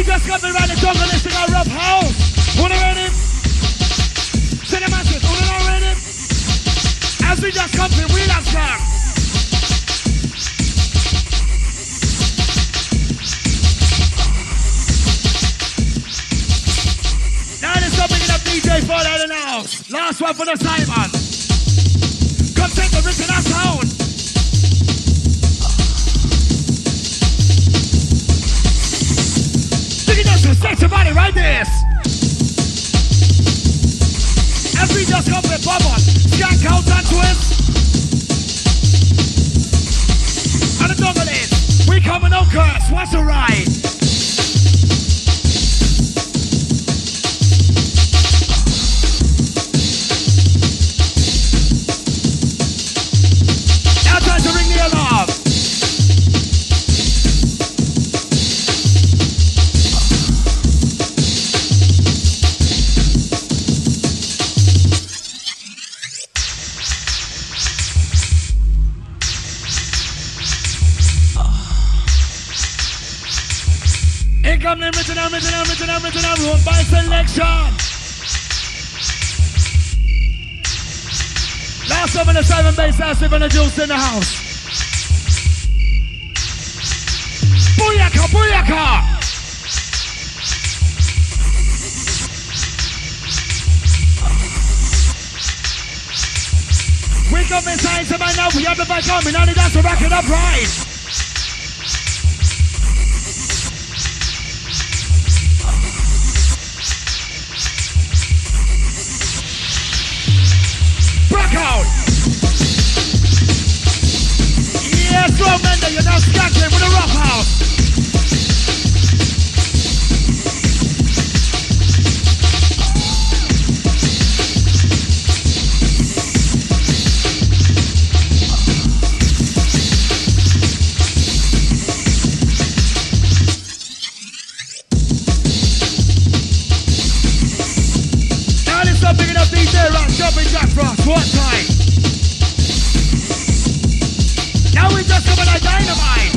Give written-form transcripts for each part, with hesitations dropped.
just got me around the jungle, this thing a rough house. Wanna ready? Say the masses, wanna know ready? As we just come to we have come. Now there's something in the DJ fall out of the house. Last one for the Simon. Come take the original sound. Set your body right there. As we just come with bubble, skank out and twist. And the jungle is, we coming no curse, what's the ride? Now time to ring the alarm. Come in, original, run by selection. Last time in the 7 bass house, we're gonna juice in the house. Booyaka, booyaka! We come inside tonight now, we have the back on, we now need us to rack it up right. Out. Yes, bro, Mender, you're now skanking with a rough house. Now let's start picking up DJ Rock, jumping Jack Frost. What time? Now we just coming like dynamite.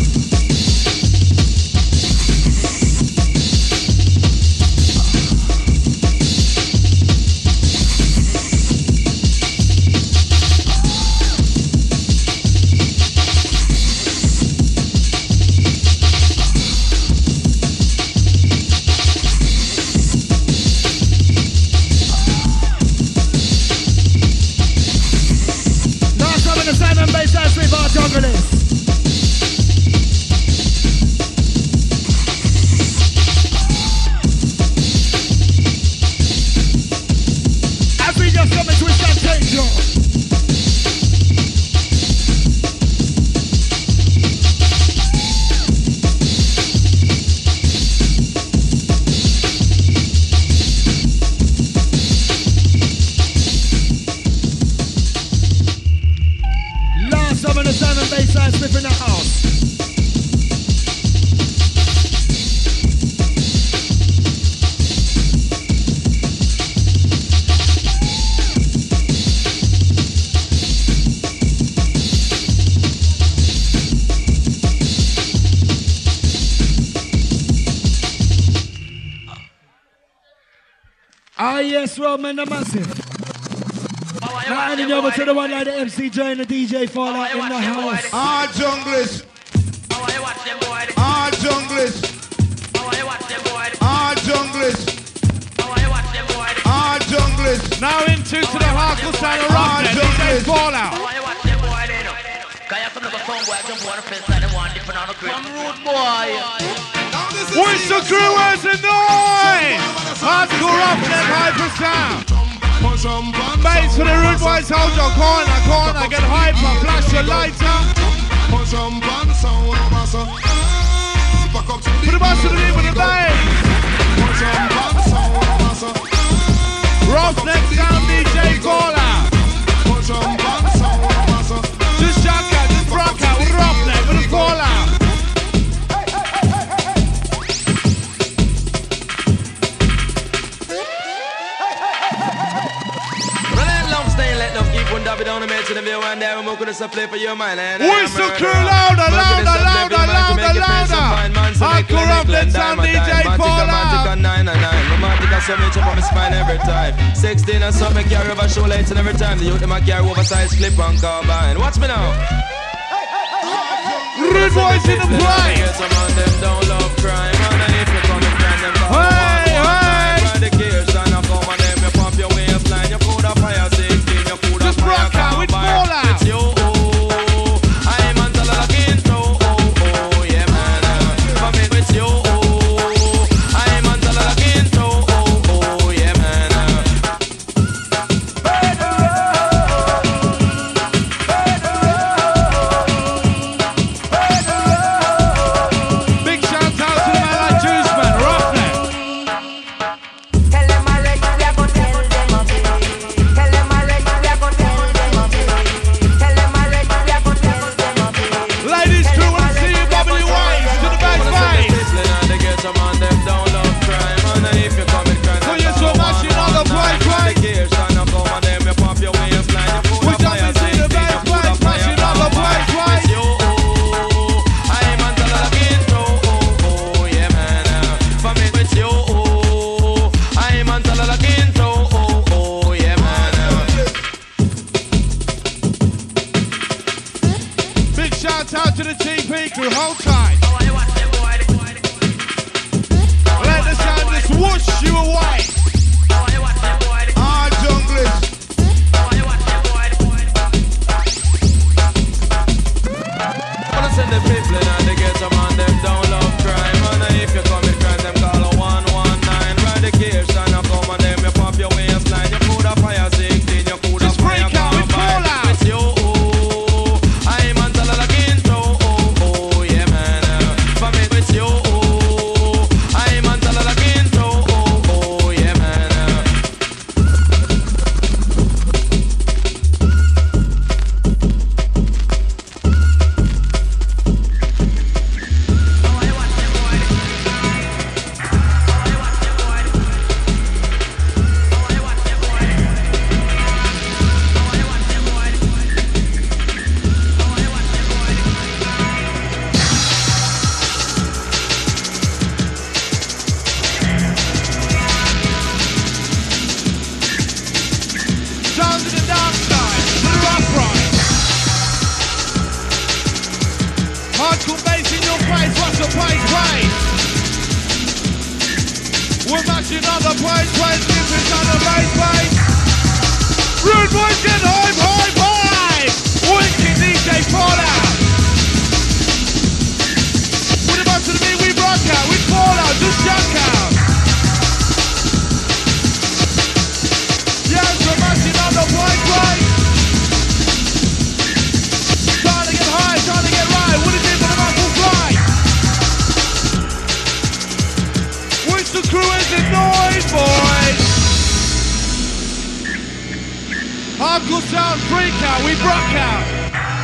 Yes, Roman the Massive. Now handing over to the one like the MC J and the DJ Fallout in the house. Ah, junglers. Ah, junglers. Ah, junglers. Ah, junglers. Now into to the hardcore side of rock, DJ Fallout. What's the crew as a noise? Hardcore up and hyper sound. Bass for the rude boys, hold your corner, get hyper, flash your lighter. Put the bass to the beat with the bass. Roughneck sound DJ Fallout. Just shock out, just rock out with Roughneck with the Fallout. Down the mention of you one day, I'm going to to play for your mind. Whistle crew louder, louder, louder, louder, louder. Hardcore Upland sound DJ Paula. Romantic and so much up on my spine every time. 16 and something carry over show lights and every time the youth them a carry oversized clip and carbine. Watch me now. Rude boys in the play. Some of them don't love crime. And if you come and find them, hey, hey. the gears and I come on them, you pump your waistline, you put a fire 16, you put a fire carbine. It's you. I'm until I look into. Oh, yeah, man. For me, it's you. I'm until I look into. Oh, yeah, man. Big shout out to the man like Juice Man, Roughneck. Tell them already, we are gonna tell them up. Tell them already, we are gonna tell them up. Tell them already, we are gonna tell them up. Ladies, crew, wanna see you bubbly waves to the back face. So you're so much in all the place, right? We jump into the back place, smashing all the place, right? Big shout out to the TP crew, hold tight. Let the sound just whoosh you away. All junglist. Send the people and they get some on them don't love crime. And if you come in crime, them call a 119. Radication, you come on them, you pop your waistline, you put a fire 16, you put a Just fire break out with carbine. Fallout. It's you. I'm until I look into. Oh, yeah, man. For me, it's you. I'm until I look into. Oh, yeah, man. Down to the dark side, to the rough ride. Hardcore bass in your face, what's the place? We're matching on the place, different on the bass. Rude boys get high. Wicked DJ Fallout. With the bunch of me, we rock out, we fall out, just shock out. Yes, we're matching on the place. Trying to get high, trying to get right. What is it for the muscle fly? Which the crew is in noise, boys. Hardcore sound freak out, we rock out.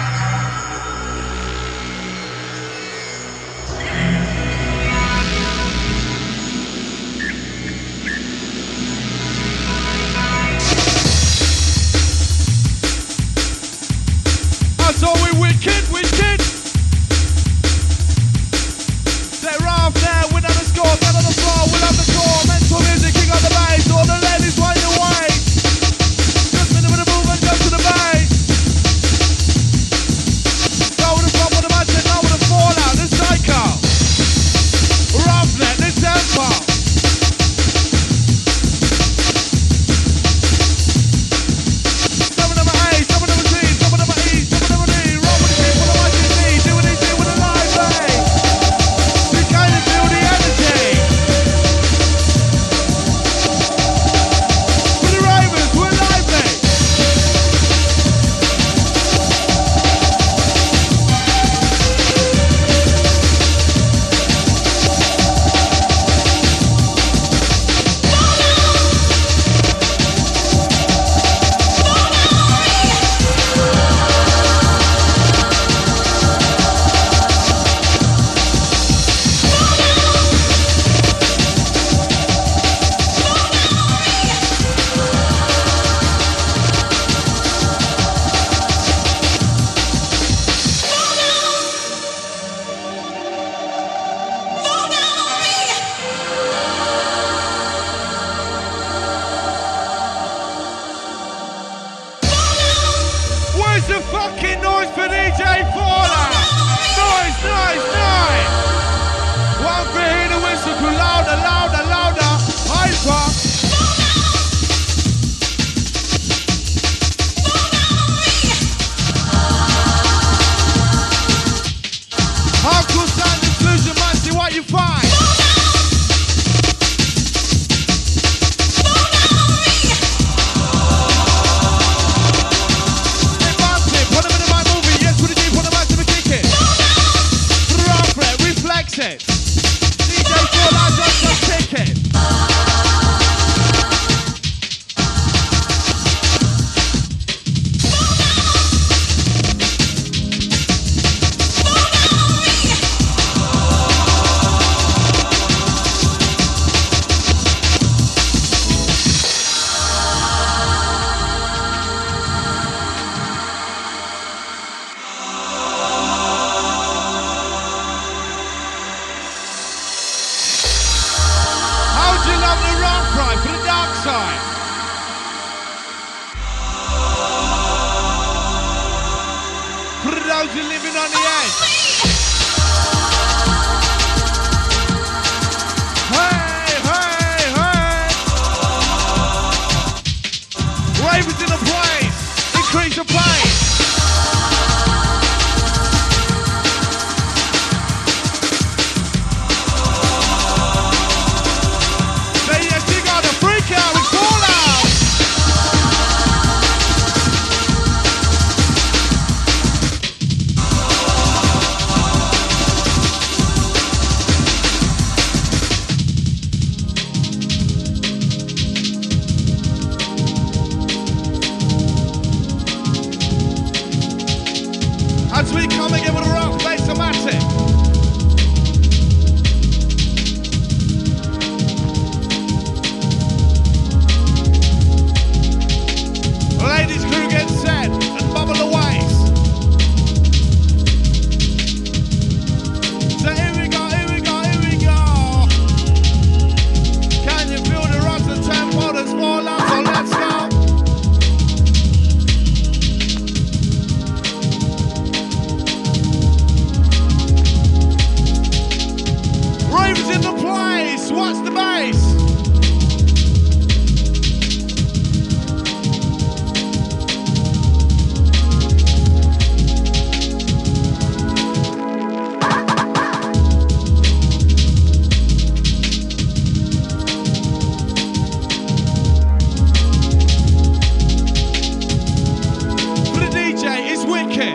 So we wicked. Say rough there, win on the score, down on the floor, we'll have the core. Mental music, kick on the bass, all the ladies right away. Just minute with the movement, just to the bass. nice, nice. One for hear the whistle crew, louder, louder, louder, hyper. Hardcore sound inclusion, man, see what you find. DJ Fallout just a ticket. You're living on the edge. Hey, hey, hey. Ravens in the place. Increase the pace. Say yes, you got a freak out with Fallout. As we come again with a rock bass-o-matic. Ladies crew get set and bubble away. So here we go, here we go, here we go. Can you feel the rush and tempo that's more loud? So let's go. Ravens in the place, what's the bass? For the DJ, it's wicked.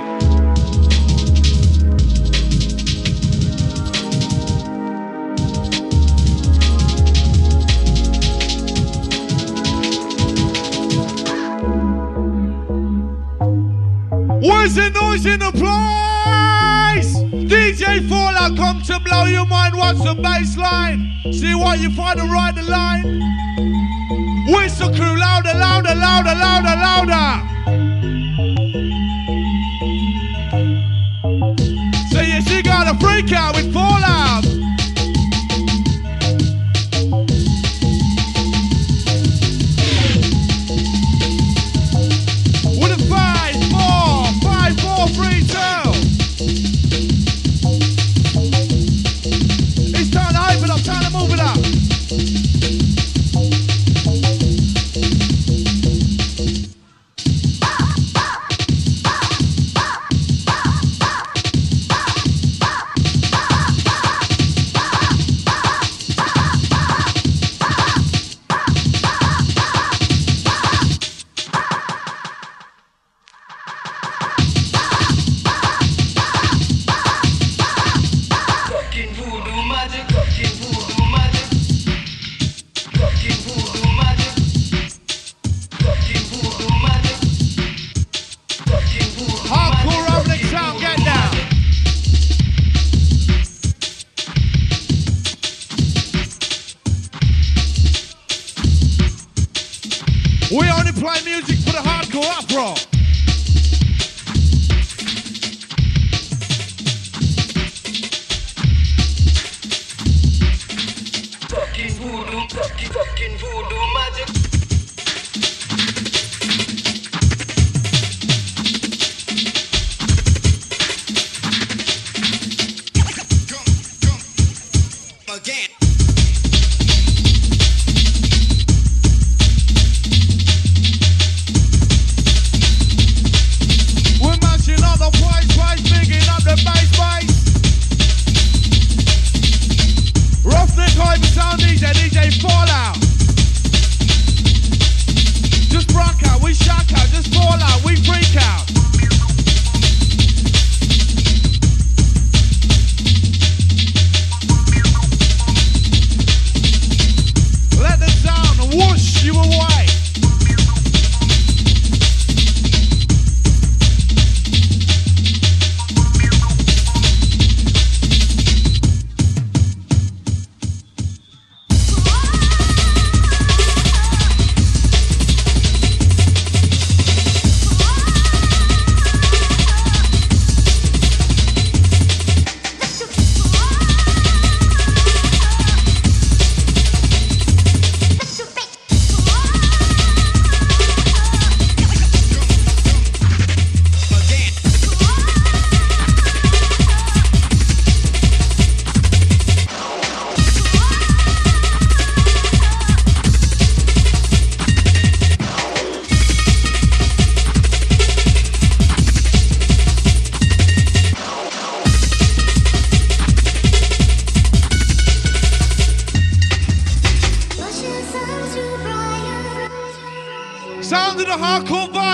Where's the noise in the place? DJ Fallout come to blow your mind. What's the bass line? See what you find and ride the line. Whistle crew, louder, louder, louder, louder, louder. So yes, you got a freak out with Fallout. With a 5, 4, 3, 2. It's time to hype it up, time to move it up.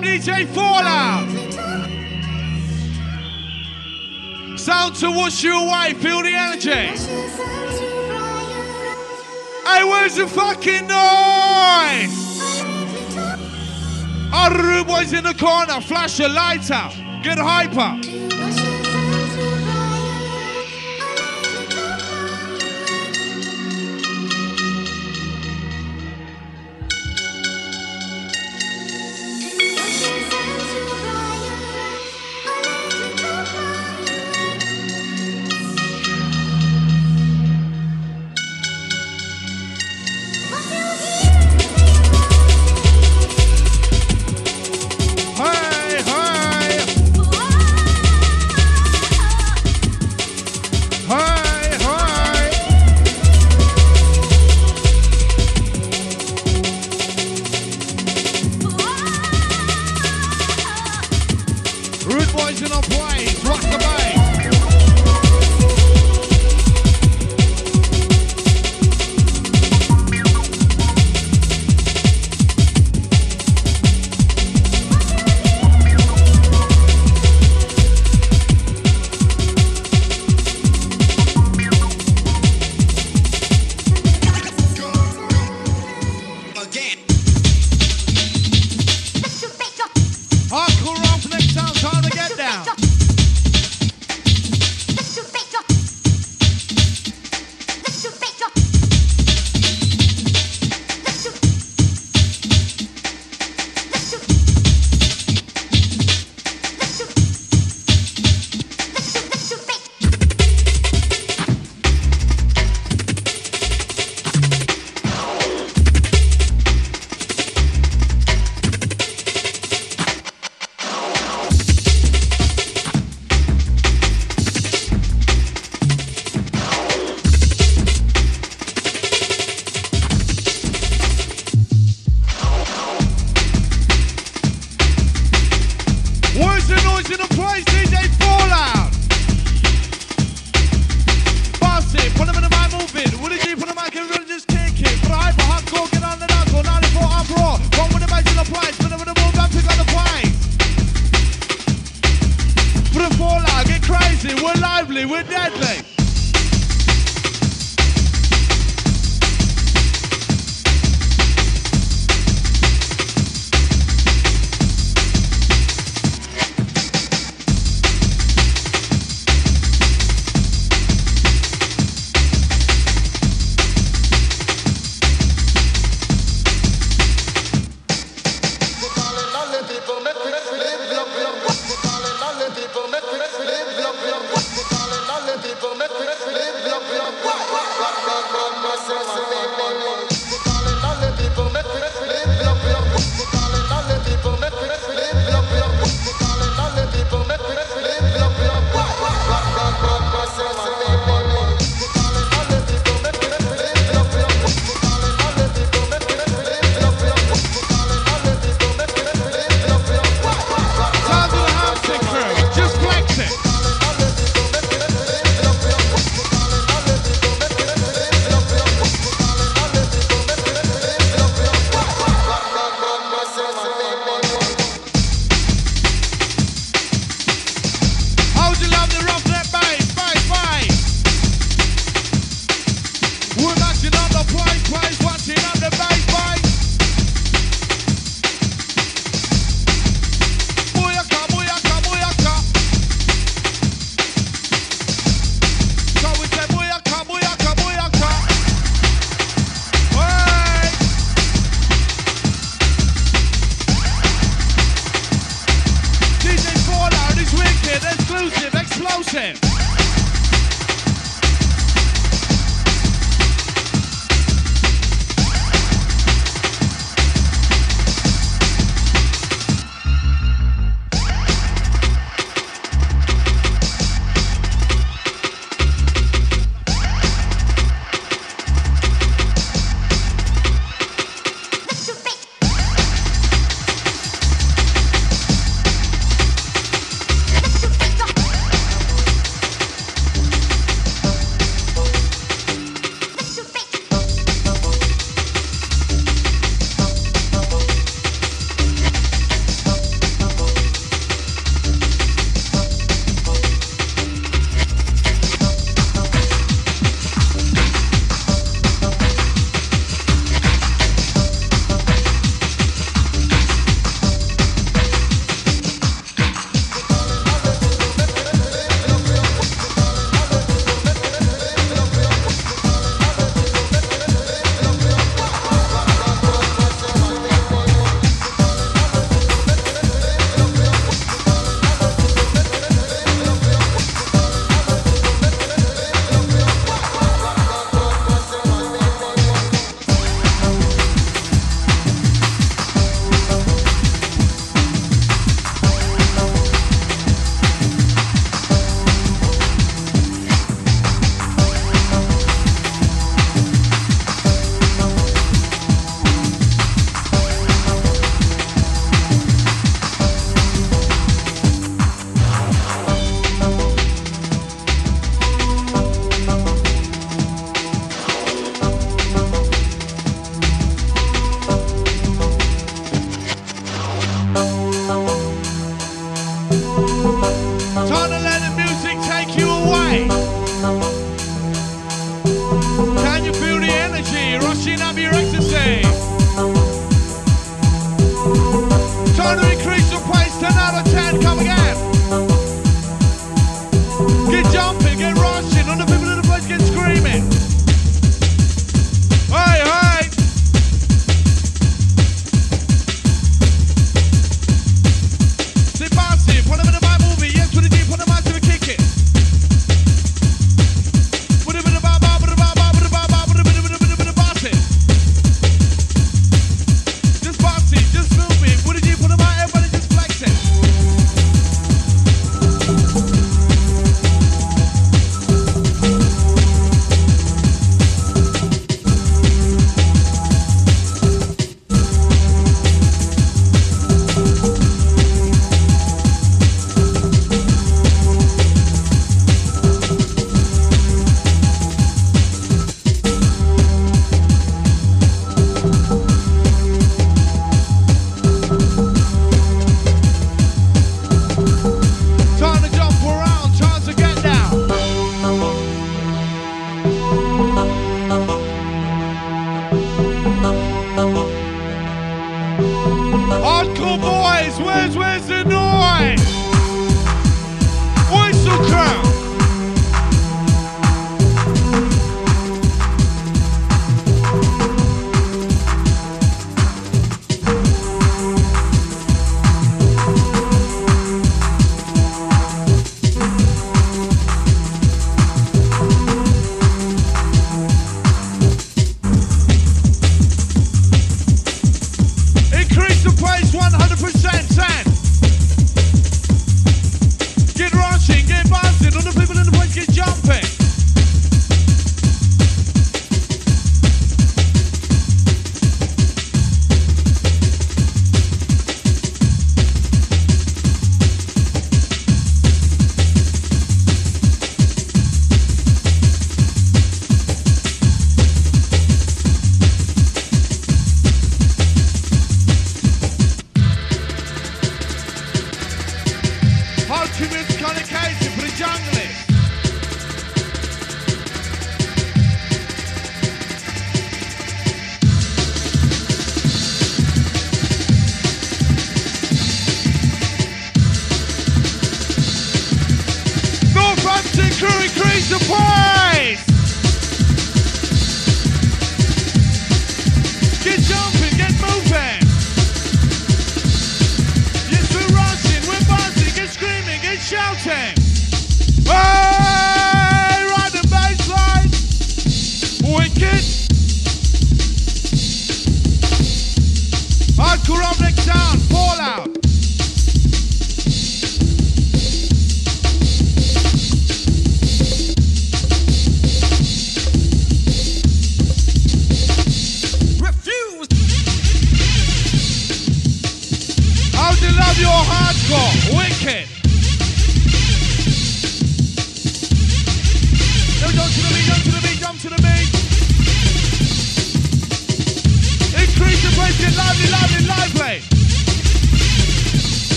time, DJ Fallout. Sound to wash you away, feel the energy. Hey, where's the fucking noise? All the rude boys in the corner, flash your lights out, get hyper.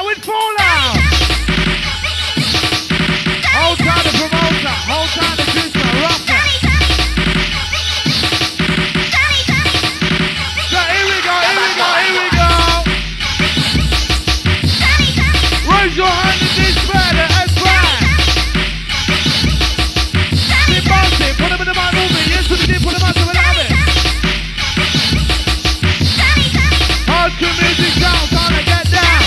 Fallout with Fallout. Hold tight the promoter. Hold tight the Christmas. Rough it. So here we go. Raise your hand in this bed and fire. Keep bouncing. Put them in the mind moving. Yes, put them out to the lobby. Hardcore music sound, time to get down.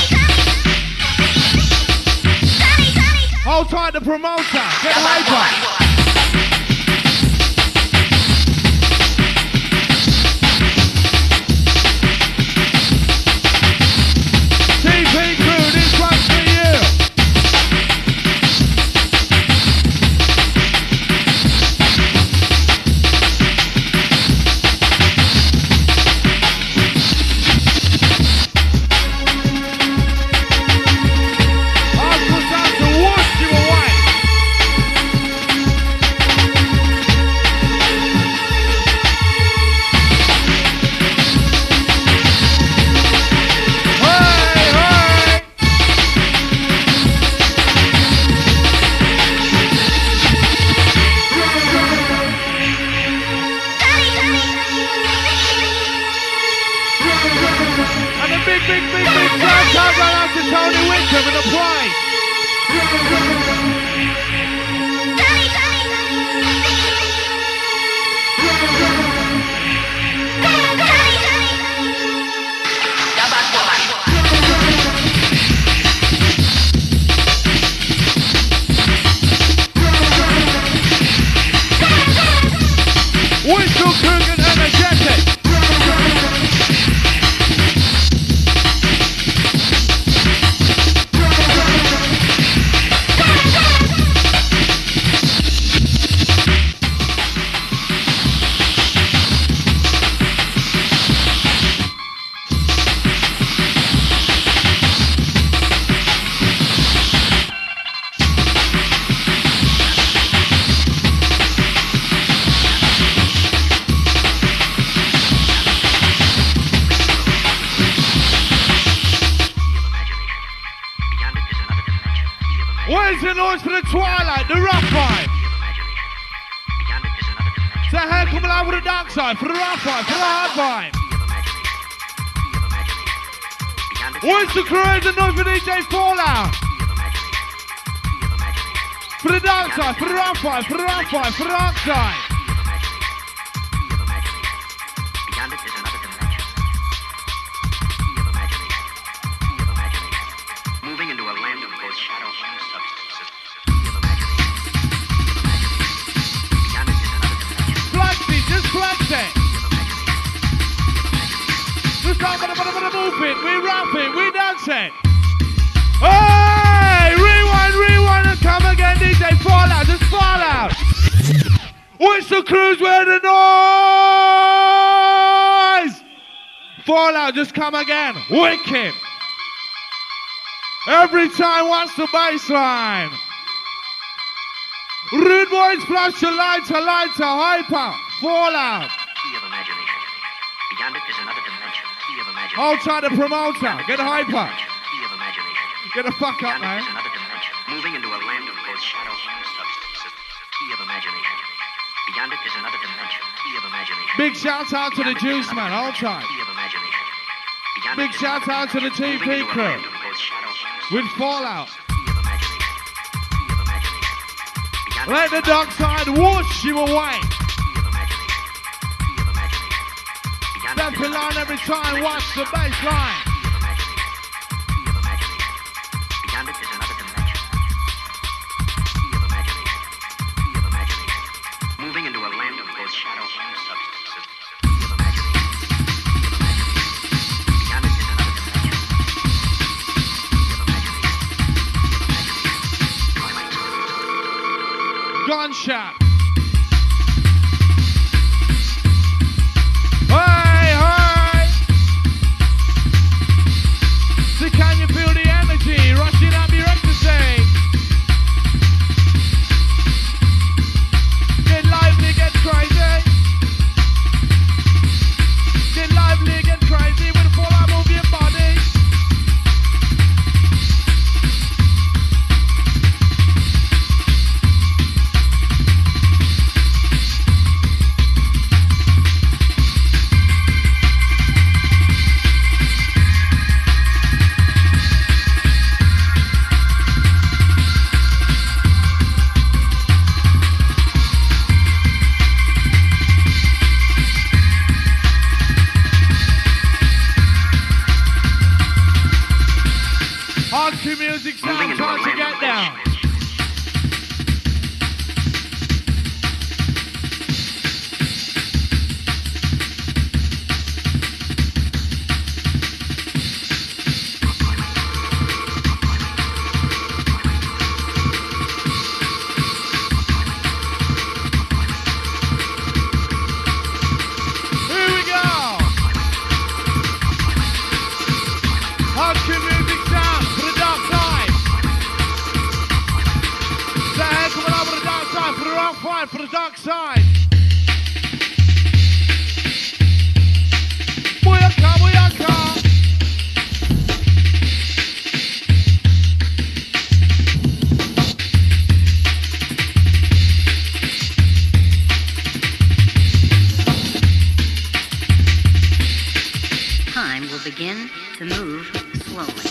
Hold tight the promoter, get hyper. TP crew, this one's for you. Where's the noise for the twilight, the rough vibe? Say hey, come alive with the dark side, for the rough vibe, for the hard vibe. Where's the crazy noise for DJ Fallout? For the dark side, for the rough vibe, for the rough vibe, for the dark side. Moving into a land of both shadows and substances. Just flex it. Just start move it. We rap it. We dance it. Hey! Rewind and come again, DJ Fallout. Just Fallout. Whistle crews where the noise. Fallout, just come again. Wicked. Every time, what's the baseline? Rude boys, flash your lighter, hyper. Fallout. Key of imagination. Beyond it is another dimension. Key of imagination. Hold tight the promoter. Get hyper. Key of imagination. Get the fuck up, man. Beyond it is another dimension. Moving into a land of both shadow and substance. Key of imagination. Beyond it is another dimension. Key of imagination. Big shout out to the Juice Man. Hold tight. Key of imagination. Big shout out to the TP crew with Fallout. Let the dark side whoosh you away. Step in line every time, watch the bass line. Beyond it is another dimension. Moving into a land of both shadow and substance. Beyond it is another dimension. Gunshot. So can you feel the energy rushing up your ecstasy? Get lively, get crazy. Get lively, get crazy with a Fallout, move your body. music sound, time to get down. For the dark side. Booyaka, booyaka. Time will begin to move slowly.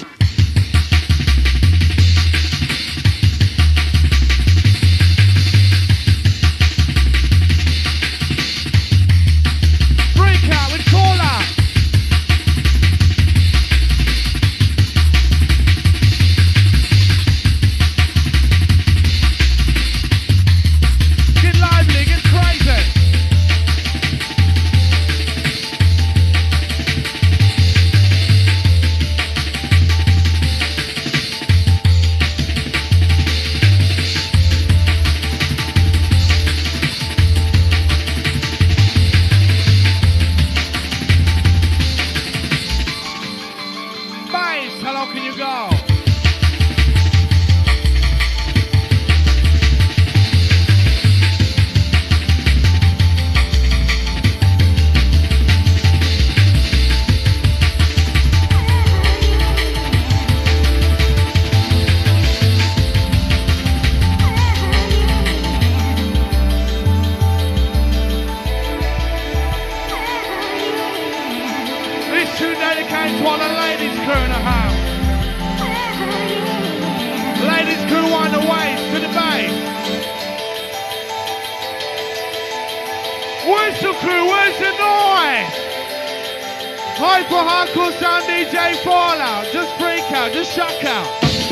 Hardcore sound DJ Fallout, just freak out, just shock out.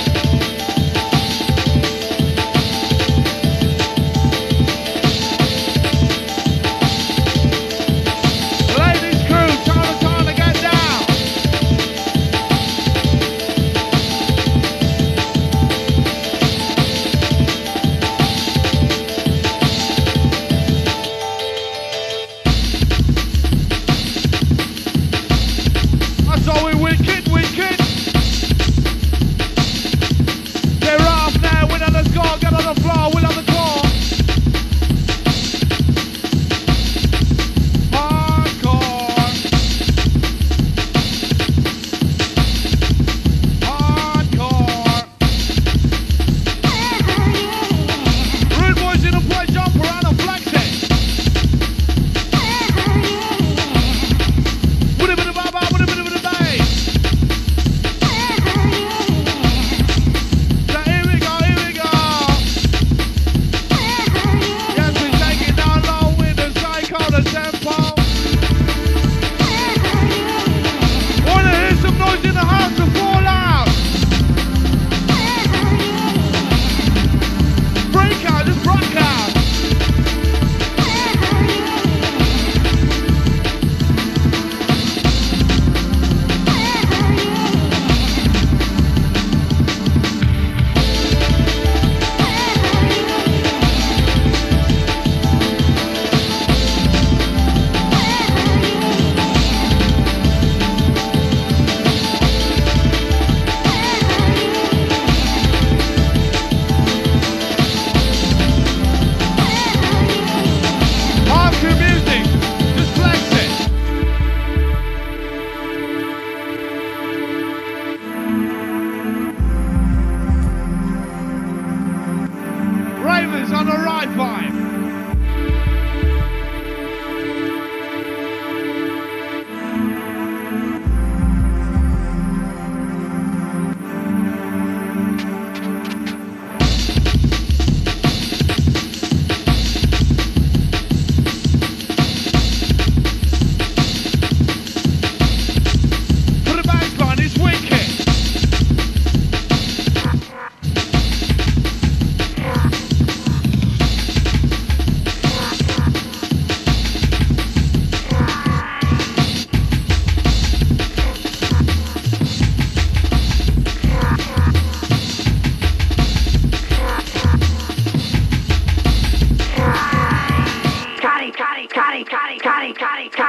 Ladies crew, time to get down. That's all we wicked.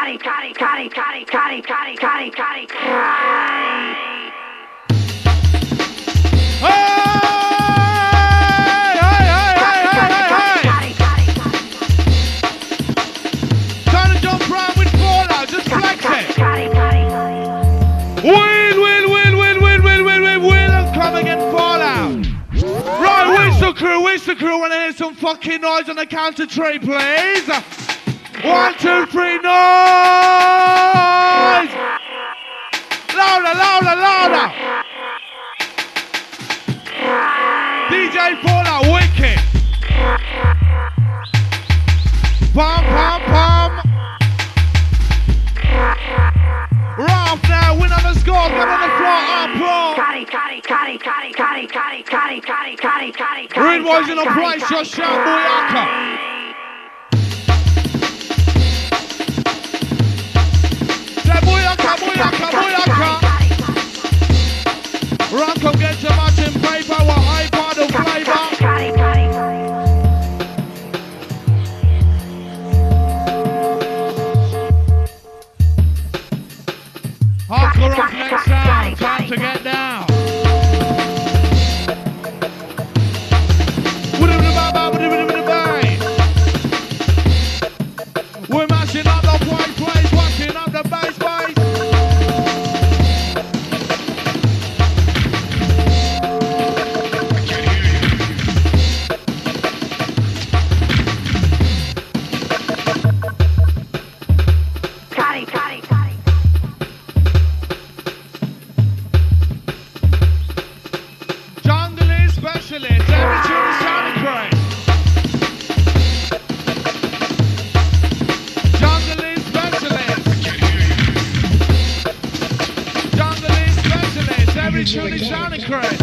Trying to jump around with Fallout, just flex it. Will and come again, Fallout. Right, where's the crew? Wanna hear some fucking noise on the count of 3, please? 1, 2, 3, noise! Louder! DJ Fallout, wicked! Pum. Ralph now, win on the score, get on the floor, Rude boys in a place, just shout Booyaka. Say Booyaka. Run, come get your matching paper, what high part of flavor. Hardcore rock next sound, time to get down. We're mashing up the place, watching up the bass. Truly sounding correct.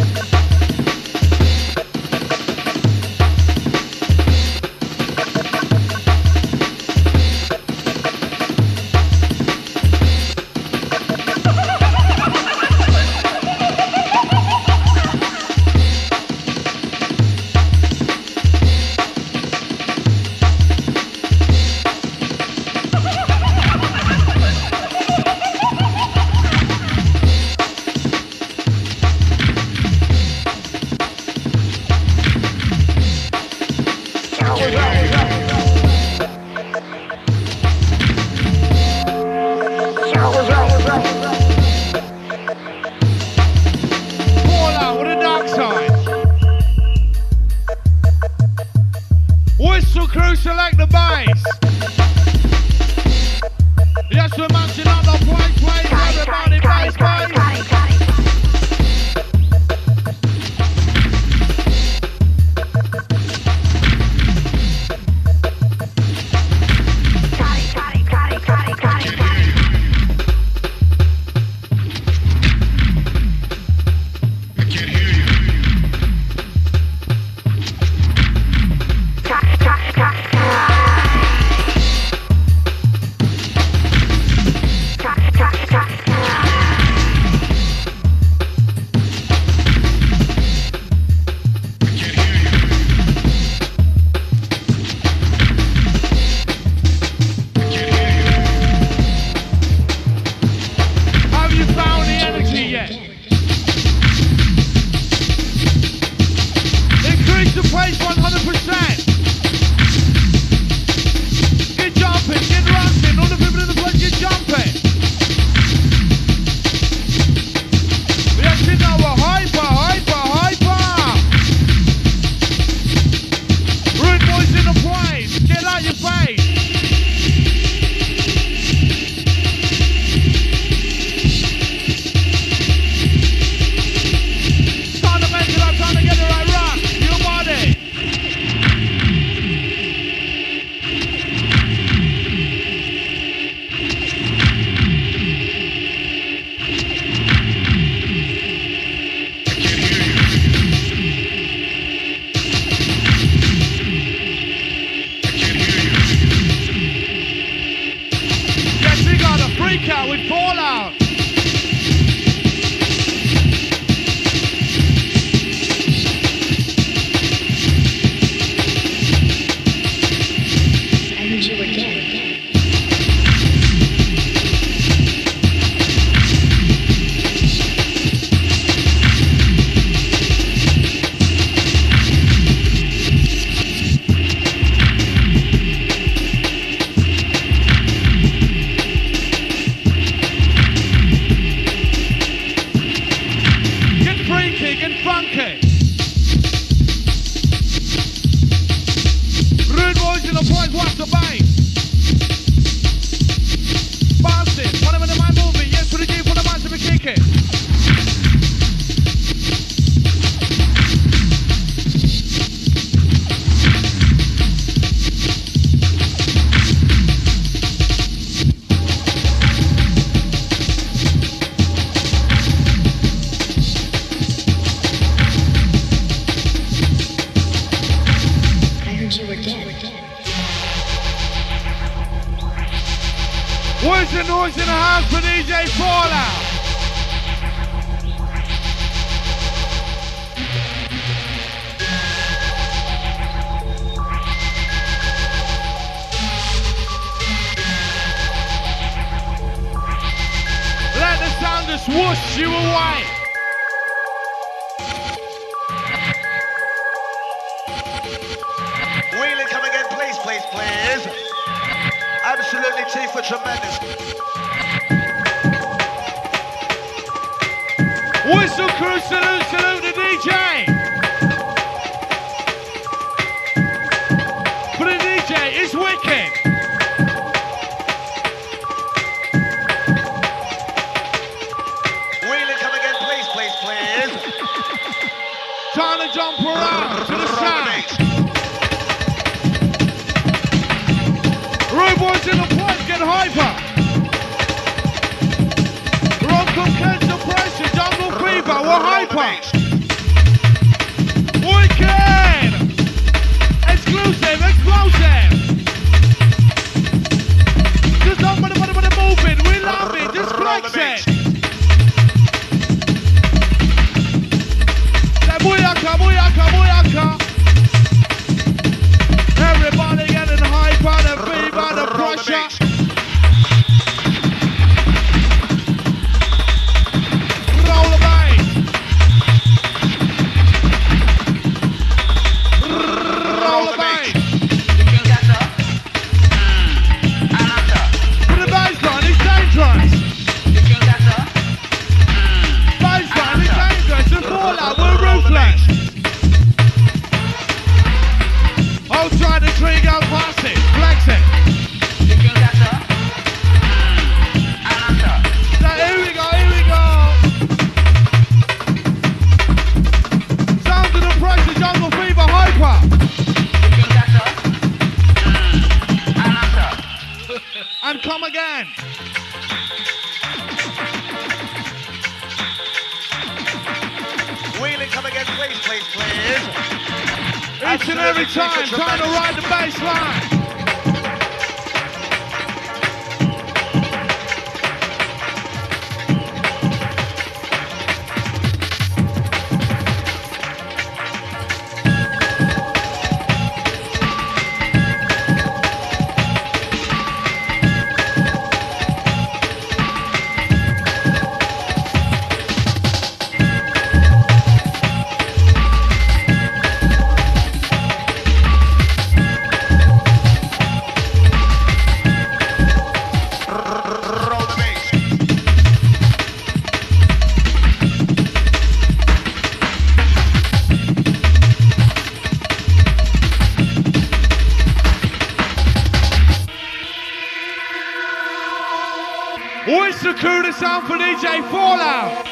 the bass. Bounce it. Whatever the mind moving. Yes, for the G for the man to be kicking. Where's the noise in the house for DJ Fallout? Let the sound just whoosh you away. Wheeling come again, please, please, please. Absolutely chief for tremendous. Whistle crew, salute the DJ. For the DJ, it's wicked. Wheeling come again, please, please, please. Trying to jump around to the sound. Rude boys in the place, get hyper. Rock from cancel pressure, jungle fever, we're hyper. Wicked! Exclusive, explosive. Just don't put it moving, we love it, just flex it. Say booyaka, booyaka, booyaka. Everybody getting hyper, the fever, the pressure. Roll the bass. Roll the bass. Put the bass line, it's dangerous. Bass line, it's dangerous. The Fallout, we're ruthless. I'll try the tree, go past it, flex it. So here we go, here we go. Sounds of the pressure, jungle fever, hyper. And come again. Wheeling come again, please, please, please. Each and every time, trying to ride the bass line. Whistle crew, the sound for DJ Fallout.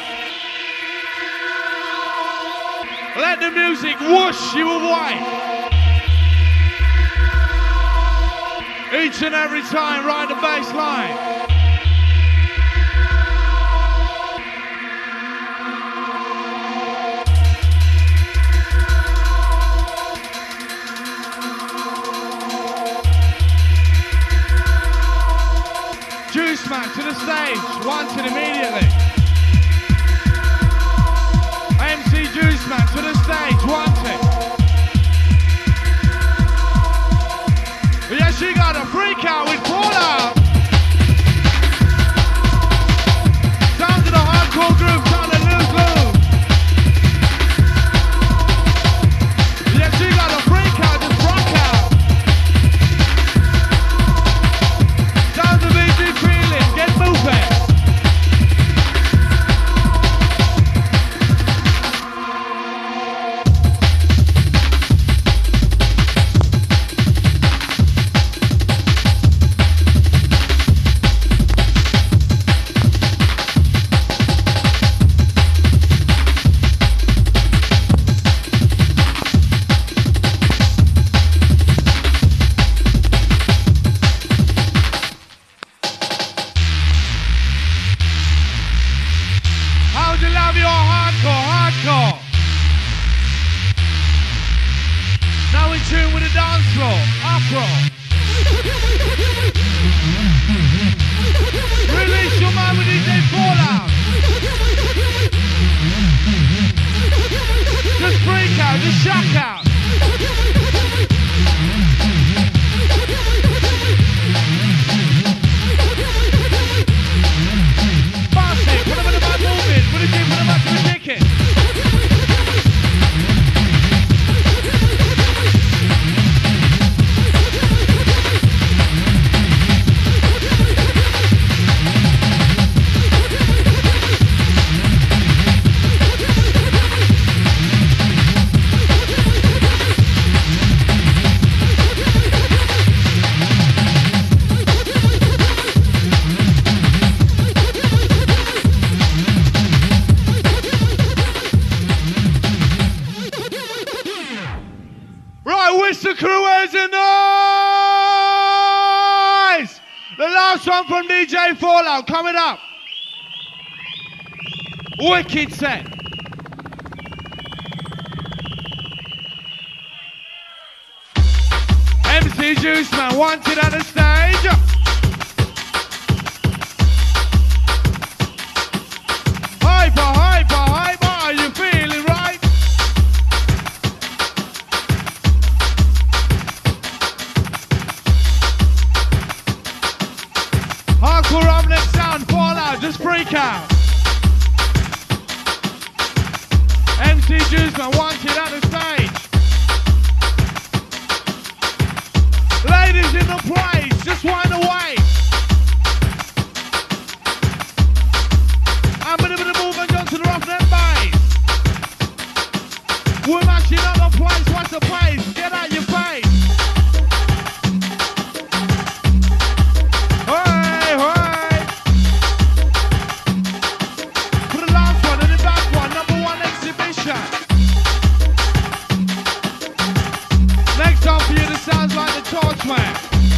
Let the music whoosh you away. Each and every time, ride the bass line. Juice Man to the stage, wanted immediately. MC Juice Man to the stage, wanted. Yes, she got a freak out with Fallout. dance floor. Afro. Release your mind with DJ Fallout. Just freak out, just shock out. Bounce it, put them in the back moving. Put it in, put them back to the ticket. Mr. Cruise in noise! The last one from DJ Fallout coming up. Wicked set. MC Juice Man wanted on the stage. Hyper, hyper, hyper, are you feeling right? Hardcore Omnic sound, Fallout, just freak out. MC Juice Man wanted on the stage. Ladies in the place, just wind away. I'm gonna move and go to the rough net base. We're mashing up the place, what's the pace? Get out your face. Hey, hey. For the last one and the back one, #1 exhibition. Next up for you, the sounds like the Torchman.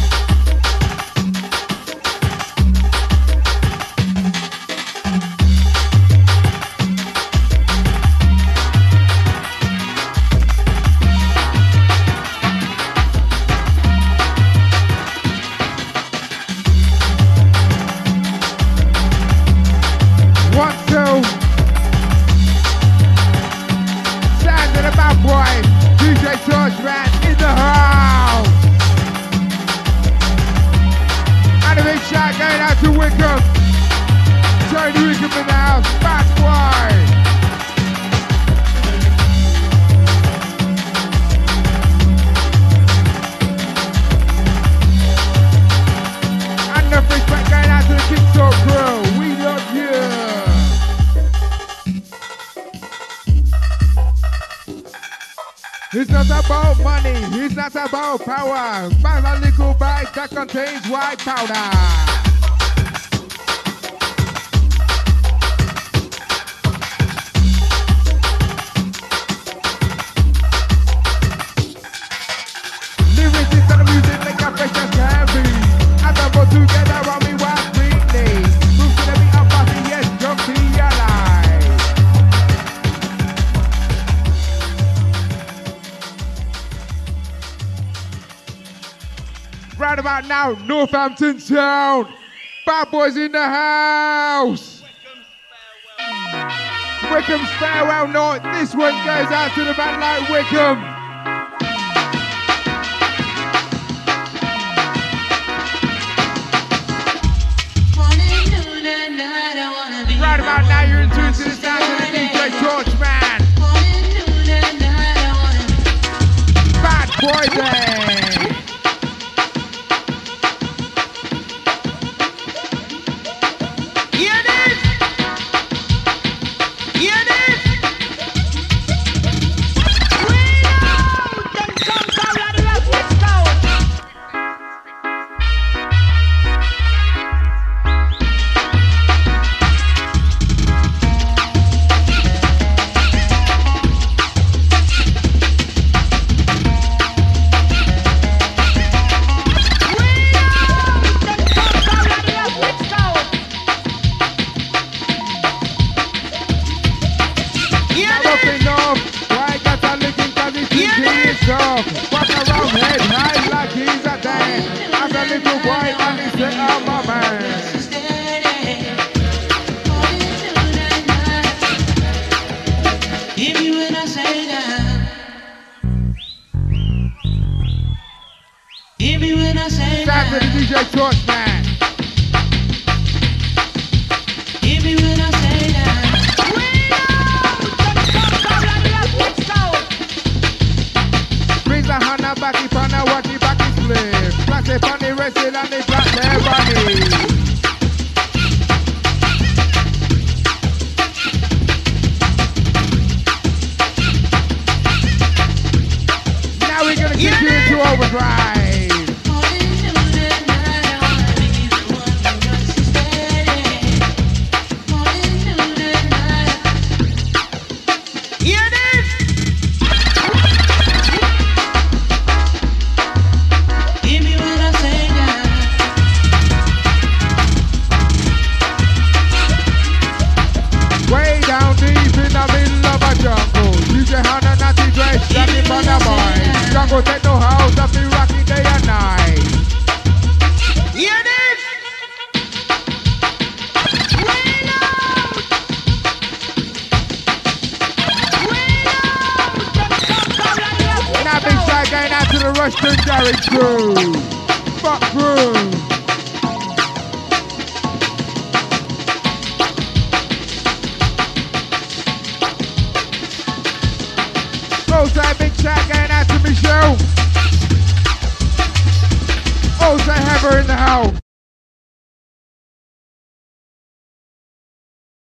Torchman in the house. And a big shout going out to Wickham. Tony Wickham in the house. Bad boy. And the respect going out to the Kingston crew. We love you. It's not about money, it's not about power. Buy a little bag that contains white powder. Lyrics is the music like a fresh and heavy. As I go together on me white weekly. Move to the beat of party, yes, jump to your life. Right about now, Northampton Town. Bad boys in the house. Wickham's farewell note. This one goes out to the band like Wickham. Right about now, you're in tune to the sound of the DJ Torchman. Bad boy there. Shout to the DJ Torch man. Hear me when I say that. Bring the Hannah back if I know what the back is flip. Flash it on the wrestle and the black their body. Now we're gonna kick you into overdrive. Way down deep in the middle of a jungle. DJ Hannah, Natty Dress, Jackie Bonaboy. Jungle techno house, up in rocky day and night. Hear this? Now big side going out to the Rushton Garage crew. Fuck crew. Also big shout going out to Michelle. Also have her in the house.